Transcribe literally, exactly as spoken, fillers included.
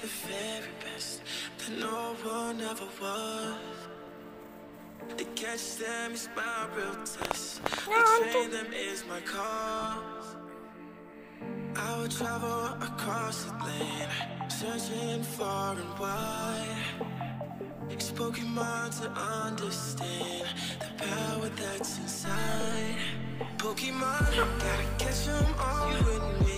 the very best that no one ever was. To catch them is my real test. To train them is my cause. I will travel across the land, searching far and wide. Use Pokemon to understand the power that's inside. Pokemon, gotta catch them all with me.